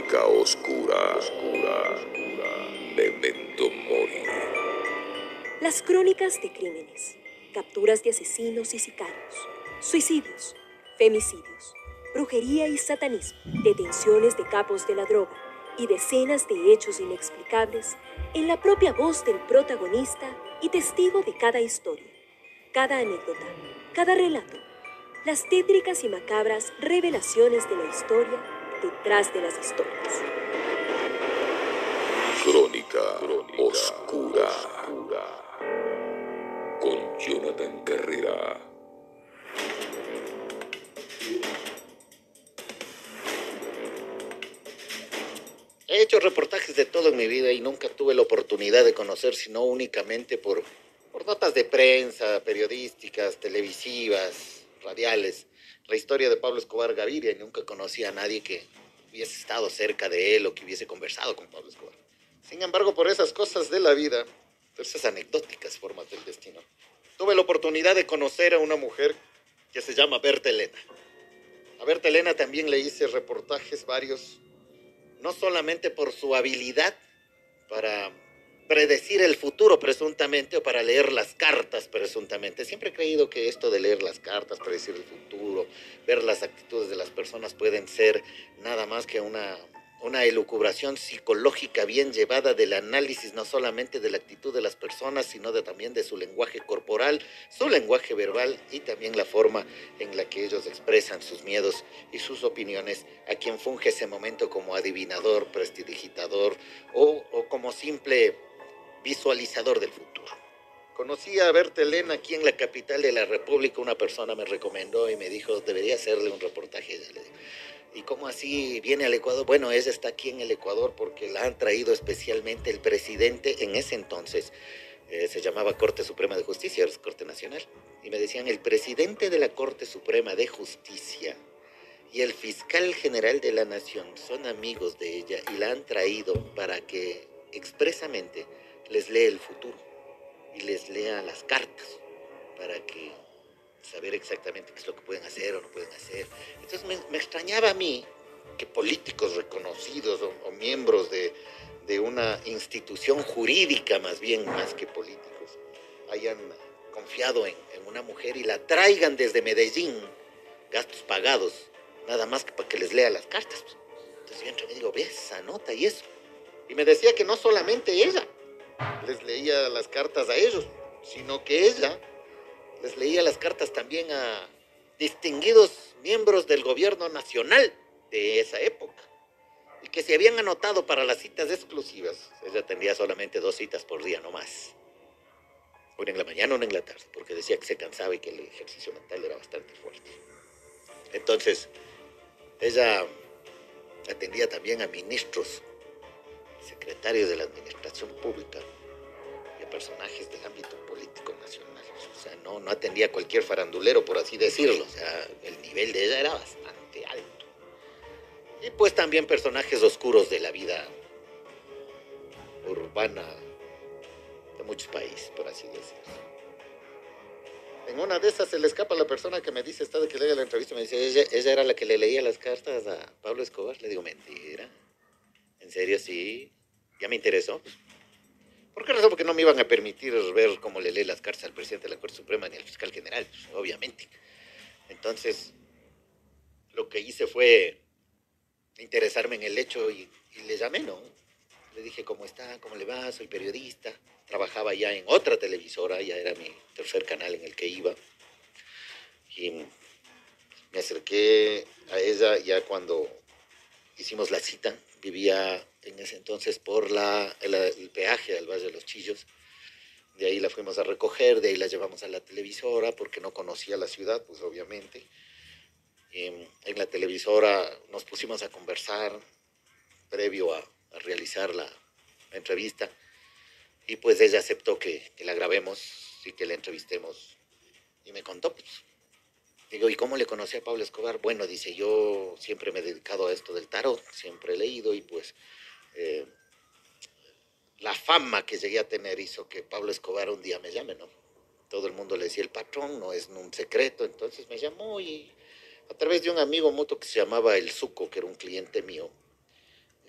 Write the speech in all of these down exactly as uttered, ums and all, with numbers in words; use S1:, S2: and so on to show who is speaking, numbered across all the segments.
S1: Crónica oscura, oscura, Memento Mori.
S2: Las crónicas de crímenes, capturas de asesinos y sicarios, suicidios, femicidios, brujería y satanismo, detenciones de capos de la droga y decenas de hechos inexplicables en la propia voz del protagonista y testigo de cada historia, cada anécdota, cada relato, las tétricas y macabras revelaciones de la historia detrás de las historias.
S1: Crónica, Crónica oscura, oscura, con Jonathan Carrera.
S3: He hecho reportajes de todo en mi vida y nunca tuve la oportunidad de conocer, sino únicamente por, por notas de prensa, periodísticas, televisivas, radiales, la historia de Pablo Escobar Gaviria, y nunca conocí a nadie que hubiese estado cerca de él o que hubiese conversado con Pablo Escobar. Sin embargo, por esas cosas de la vida, por esas anecdóticas formas del destino, tuve la oportunidad de conocer a una mujer que se llama Berta Elena. A Berta Elena también le hice reportajes varios, no solamente por su habilidad para predecir el futuro presuntamente o para leer las cartas presuntamente. Siempre he creído que esto de leer las cartas, predecir el futuro, ver las actitudes de las personas pueden ser nada más que una, una elucubración psicológica bien llevada del análisis no solamente de la actitud de las personas, sino de, también de su lenguaje corporal, su lenguaje verbal y también la forma en la que ellos expresan sus miedos y sus opiniones a quien funge ese momento como adivinador, prestidigitador o, o como simple visualizador del futuro. Conocí a Berta Elena aquí en la capital de la República. Una persona me recomendó y me dijo, debería hacerle un reportaje. ¿Y cómo así viene al Ecuador? Bueno, ella está aquí en el Ecuador porque la han traído especialmente el presidente en ese entonces. Eh, se llamaba Corte Suprema de Justicia, ahora es Corte Nacional. Y me decían, el presidente de la Corte Suprema de Justicia y el fiscal general de la Nación son amigos de ella y la han traído para que expresamente les lea el futuro y les lea las cartas para que saber exactamente qué es lo que pueden hacer o no pueden hacer. Entonces me, me extrañaba a mí que políticos reconocidos o, o miembros de, de una institución jurídica más bien, más que políticos, hayan confiado en, en una mujer y la traigan desde Medellín, gastos pagados, nada más que para que les lea las cartas. Entonces yo entro y me digo, ve esa nota y eso. Y me decía que no solamente ella les leía las cartas a ellos, sino que ella les leía las cartas también a distinguidos miembros del gobierno nacional de esa época. Y que se habían anotado para las citas exclusivas. Ella tendría solamente dos citas por día, no más. Una en la mañana, una en la tarde, porque decía que se cansaba y que el ejercicio mental era bastante fuerte. Entonces, ella atendía también a ministros, secretarios de la administración pública y a personajes del ámbito político nacional. O sea, no, no atendía a cualquier farandulero, por así decirlo. O sea, el nivel de ella era bastante alto. Y pues también personajes oscuros de la vida urbana de muchos países, por así decirlo. En una de esas se le escapa la persona que me dice, está de que lea la entrevista, me dice, ella, ella era la que le leía las cartas a Pablo Escobar. Le digo, mentira. ¿En serio? Sí. Ya me interesó. ¿Por qué razón? Porque no me iban a permitir ver cómo le lee las cartas al presidente de la Corte Suprema ni al fiscal general, pues, obviamente. Entonces, lo que hice fue interesarme en el hecho y, y le llamé, ¿no? Le dije, ¿cómo está? ¿Cómo le va? Soy periodista. Trabajaba ya en otra televisora, ya era mi tercer canal en el que iba. Y me acerqué a ella ya cuando hicimos la cita. Vivía en ese entonces por la, el, el peaje al Valle de los Chillos. De ahí la fuimos a recoger, de ahí la llevamos a la televisora porque no conocía la ciudad, pues obviamente. Y en la televisora nos pusimos a conversar previo a, a realizar la, la entrevista. Y pues ella aceptó que, que la grabemos y que la entrevistemos. Y me contó, pues. Digo, ¿y cómo le conocí a Pablo Escobar? Bueno, dice, yo siempre me he dedicado a esto del tarot, siempre he leído y pues eh, la fama que llegué a tener hizo que Pablo Escobar un día me llame, ¿no? Todo el mundo le decía el patrón, no es un secreto, entonces me llamó y a través de un amigo mutuo que se llamaba El Zuco, que era un cliente mío,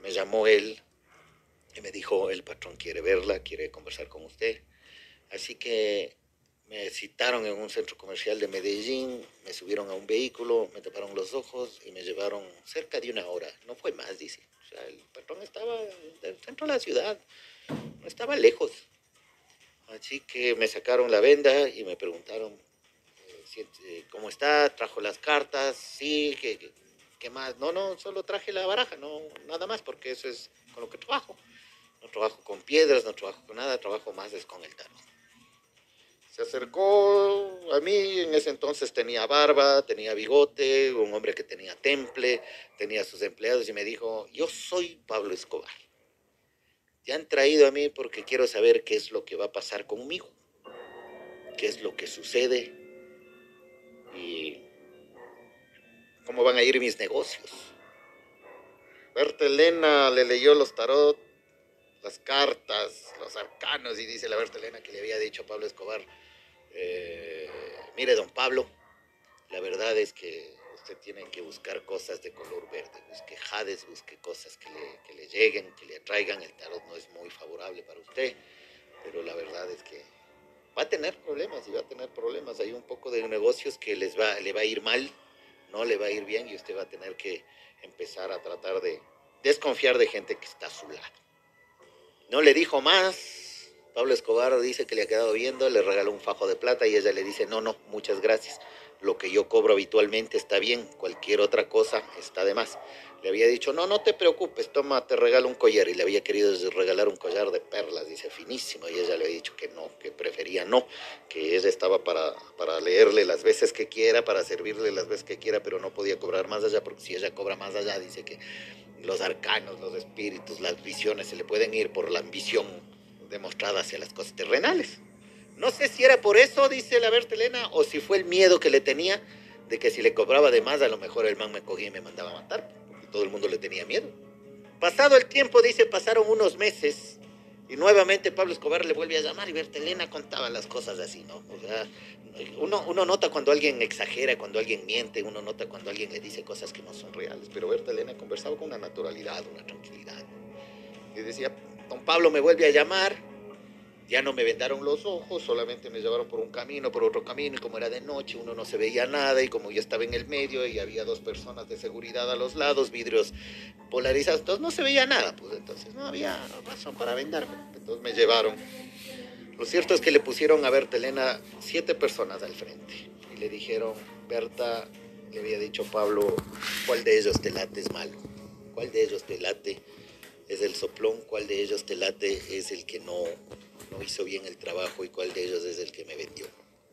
S3: me llamó él y me dijo, el patrón quiere verla, quiere conversar con usted. Así que me citaron en un centro comercial de Medellín, me subieron a un vehículo, me taparon los ojos y me llevaron cerca de una hora. No fue más, dice. O sea, el patrón estaba del centro de la ciudad, no estaba lejos. Así que me sacaron la venda y me preguntaron, eh, si, eh, ¿cómo está? ¿Trajo las cartas? Sí, ¿qué, qué, qué más? No, no, solo traje la baraja, no, nada más, porque eso es con lo que trabajo. No trabajo con piedras, no trabajo con nada, trabajo más es con el tarot. Se acercó a mí, en ese entonces tenía barba, tenía bigote, un hombre que tenía temple, tenía sus empleados y me dijo, yo soy Pablo Escobar. Te han traído a mí porque quiero saber qué es lo que va a pasar conmigo, qué es lo que sucede y cómo van a ir mis negocios. Berta Elena le leyó los tarot, las cartas, los arcanos y dice la Berta Elena que le había dicho a Pablo Escobar, eh, mire don Pablo, la verdad es que usted tiene que buscar cosas de color verde, busque jades, busque cosas que le, que le lleguen, que le atraigan, el tarot no es muy favorable para usted, pero la verdad es que va a tener problemas y va a tener problemas, hay un poco de negocios que les va, le va a ir mal, no le va a ir bien y usted va a tener que empezar a tratar de desconfiar de gente que está a su lado. No le dijo más. Pablo Escobar dice que le ha quedado viendo, le regaló un fajo de plata y ella le dice, no, no, muchas gracias. Lo que yo cobro habitualmente está bien, cualquier otra cosa está de más. Le había dicho, no, no te preocupes, toma, te regalo un collar. Y le había querido regalar un collar de perlas, dice, finísimo. Y ella le había dicho que no, que prefería no, que ella estaba para, para leerle las veces que quiera, para servirle las veces que quiera, pero no podía cobrar más allá, porque si ella cobra más allá, dice que los arcanos, los espíritus, las visiones se le pueden ir por la ambición demostrada hacia las cosas terrenales. No sé si era por eso, dice la Berta Elena, o si fue el miedo que le tenía de que si le cobraba de más, a lo mejor el man me cogía y me mandaba a matar, porque todo el mundo le tenía miedo. Pasado el tiempo, dice, pasaron unos meses y nuevamente Pablo Escobar le vuelve a llamar y Berta Elena contaba las cosas así, ¿no? O sea, uno, uno nota cuando alguien exagera, cuando alguien miente, uno nota cuando alguien le dice cosas que no son reales, pero Berta Elena conversaba con una naturalidad, una tranquilidad. Y decía, don Pablo me vuelve a llamar, ya no me vendaron los ojos, solamente me llevaron por un camino, por otro camino, y como era de noche, uno no se veía nada, y como yo estaba en el medio, y había dos personas de seguridad a los lados, vidrios polarizados, entonces no se veía nada, pues entonces no había razón para venderme, entonces me llevaron. Lo cierto es que le pusieron a Berta Elena siete personas al frente, y le dijeron, Berta, le había dicho Pablo, ¿cuál de ellos te late es malo? ¿Cuál de ellos te late es el soplón? ¿Cuál de ellos te late es el que no... no hizo bien el trabajo y cuál de ellos es el que me vendió?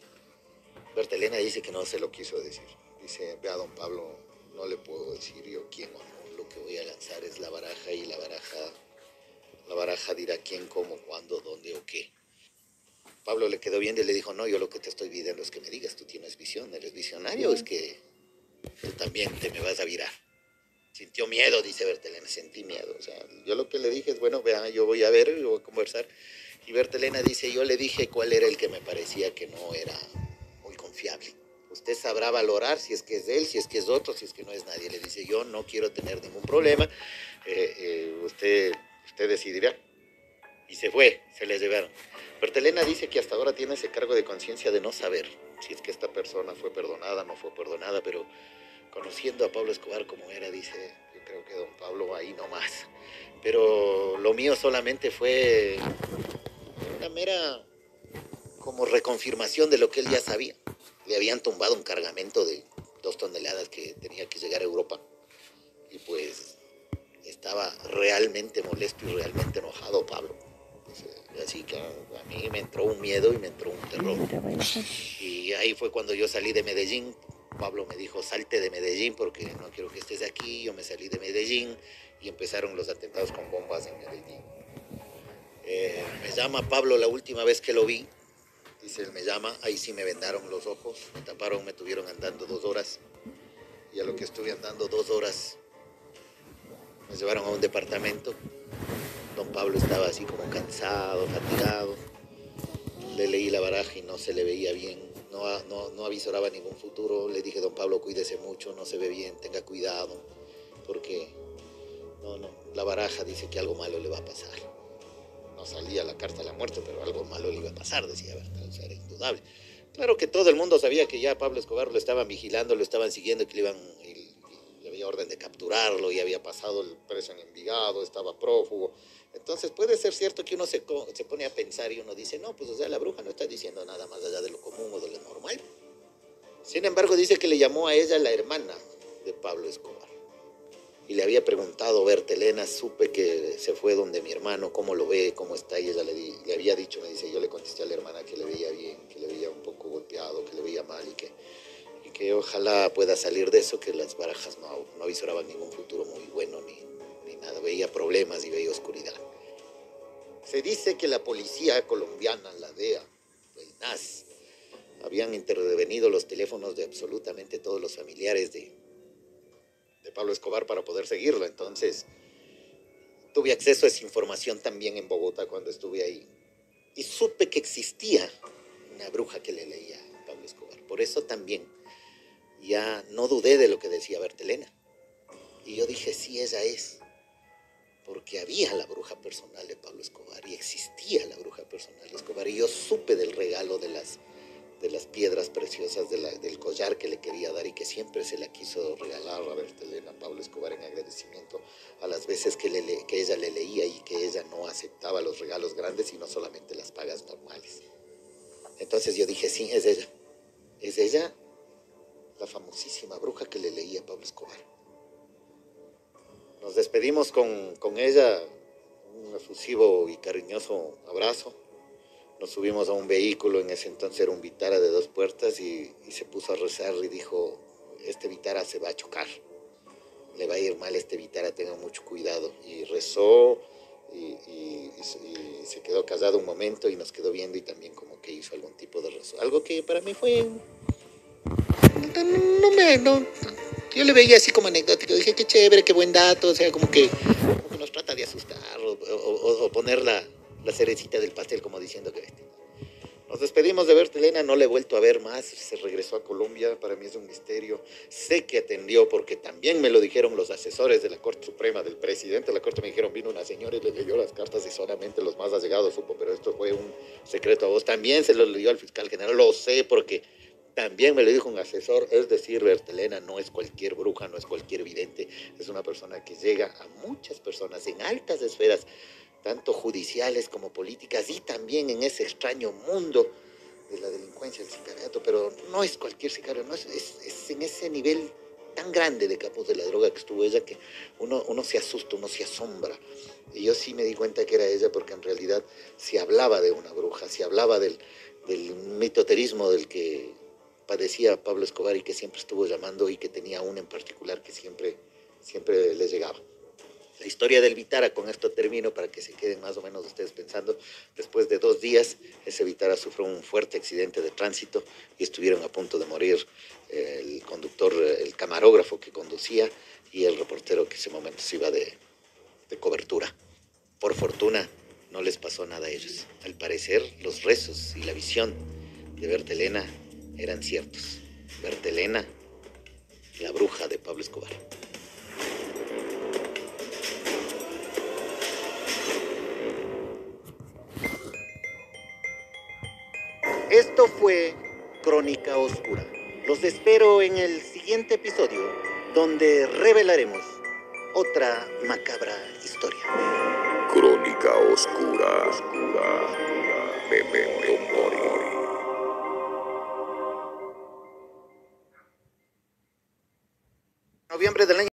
S3: Berta Elena dice que no se lo quiso decir. Dice, vea don Pablo, no le puedo decir yo quién o no. Lo que voy a lanzar es la baraja y la baraja, la baraja dirá quién, cómo, cuándo, dónde o qué. Pablo le quedó viendo y le dijo, no, yo lo que te estoy pidiendo es que me digas, tú tienes visión, eres visionario, es que tú también te me vas a virar. Sintió miedo, dice Berta Elena, sentí miedo. O sea, yo lo que le dije es, bueno, vea, yo voy a ver, yo voy a conversar. Y Berta Elena dice, yo le dije cuál era el que me parecía que no era muy confiable. Usted sabrá valorar si es que es él, si es que es otro, si es que no es nadie. Le dice, yo no quiero tener ningún problema, eh, eh, usted, usted decidirá. Y se fue, se les llevaron. Berta Elena dice que hasta ahora tiene ese cargo de conciencia de no saber si es que esta persona fue perdonada, no fue perdonada, pero conociendo a Pablo Escobar como era, dice, yo creo que don Pablo ahí no más. Pero lo mío solamente fue una mera como reconfirmación de lo que él ya sabía. Le habían tumbado un cargamento de dos toneladas que tenía que llegar a Europa. Y pues estaba realmente molesto y realmente enojado Pablo. Pues, así que a mí me entró un miedo y me entró un terror. Y ahí fue cuando yo salí de Medellín. Pablo me dijo, salte de Medellín porque no quiero que estés aquí. Yo me salí de Medellín y empezaron los atentados con bombas en Medellín. Eh, me llama Pablo la última vez que lo vi. Dice, él me llama, ahí sí me vendaron los ojos, me taparon, me tuvieron andando dos horas. Y a lo que estuve andando dos horas, me llevaron a un departamento. Don Pablo estaba así como cansado, fatigado. Le leí la baraja y no se le veía bien, no, no, no avisoraba ningún futuro. Le dije, don Pablo, cuídese mucho, no se ve bien, tenga cuidado, porque no, no, la baraja dice que algo malo le va a pasar. No salía la carta de la muerte, pero algo malo le iba a pasar, decía Berta, o sea, era indudable. Claro que todo el mundo sabía que ya Pablo Escobar lo estaban vigilando, lo estaban siguiendo, que le iban, y, y había orden de capturarlo, y había pasado el preso en Envigado, estaba prófugo. Entonces puede ser cierto que uno se, se pone a pensar y uno dice, no, pues o sea, la bruja no está diciendo nada más allá de lo común o de lo normal. Sin embargo, dice que le llamó a ella la hermana de Pablo Escobar. Y le había preguntado, Berta Elena, supe que se fue donde mi hermano, cómo lo ve, cómo está, y ella le, di, le había dicho, me dice, yo le contesté a la hermana que le veía bien, que le veía un poco golpeado, que le veía mal, y que, y que ojalá pueda salir de eso, que las barajas no, no avisoraban ningún futuro muy bueno, ni, ni nada, veía problemas y veía oscuridad. Se dice que la policía colombiana, la D E A, el N A S, habían intervenido los teléfonos de absolutamente todos los familiares de de Pablo Escobar para poder seguirlo. Entonces, tuve acceso a esa información también en Bogotá cuando estuve ahí. Y supe que existía una bruja que le leía a Pablo Escobar. Por eso también ya no dudé de lo que decía Berta Elena. Y yo dije, sí, ella es. Porque había la bruja personal de Pablo Escobar y existía la bruja personal de Escobar. Y yo supe del regalo de las de las piedras preciosas de la, del collar que le quería dar y que siempre se la quiso regalar a Berta Elena a Pablo Escobar en agradecimiento a las veces que, le, que ella le leía y que ella no aceptaba los regalos grandes sino solamente las pagas normales. Entonces yo dije, sí, es ella. Es ella la famosísima bruja que le leía a Pablo Escobar. Nos despedimos con, con ella, un efusivo y cariñoso abrazo. Nos subimos a un vehículo, en ese entonces era un Vitara de dos puertas, y, y se puso a rezar y dijo, este Vitara se va a chocar, le va a ir mal este Vitara, tenga mucho cuidado. Y rezó y, y, y, y se quedó callado un momento y nos quedó viendo y también como que hizo algún tipo de rezo. Algo que para mí fue... No, no me... No, yo le veía así como anecdótico, dije, qué chévere, qué buen dato, o sea, como que, como que nos trata de asustar o, o, o poner la... la cerecita del pastel, como diciendo que nos despedimos de Berta Elena, no la he vuelto a ver más, se regresó a Colombia, para mí es un misterio. Sé que atendió porque también me lo dijeron los asesores de la Corte Suprema, del presidente de la Corte, me dijeron, vino una señora y le leyó las cartas y solamente los más allegados supo, pero esto fue un secreto a voz. También se lo leyó al fiscal general, lo sé porque también me lo dijo un asesor, es decir, Berta Elena no es cualquier bruja, no es cualquier vidente, es una persona que llega a muchas personas en altas esferas, tanto judiciales como políticas, y también en ese extraño mundo de la delincuencia, el sicariato, pero no es cualquier sicario, no es, es, es en ese nivel tan grande de capos de la droga que estuvo ella que uno, uno se asusta, uno se asombra. Y yo sí me di cuenta que era ella porque en realidad se hablaba de una bruja, se hablaba del, del mitoterismo del que padecía Pablo Escobar y que siempre estuvo llamando, y que tenía una en particular que siempre, siempre le llegaba. La historia del Vitara, con esto termino para que se queden más o menos ustedes pensando. Después de dos días, ese Vitara sufrió un fuerte accidente de tránsito y estuvieron a punto de morir el conductor, el camarógrafo que conducía y el reportero que en ese momento se iba de, de cobertura. Por fortuna, no les pasó nada a ellos. Al parecer, los rezos y la visión de Berta Elena eran ciertos. Berta Elena, la bruja de Pablo Escobar. Esto fue Crónica Oscura. Los espero en el siguiente episodio, donde revelaremos otra macabra historia.
S1: Crónica Oscura, Oscura, Memento Mori.
S3: Noviembre del año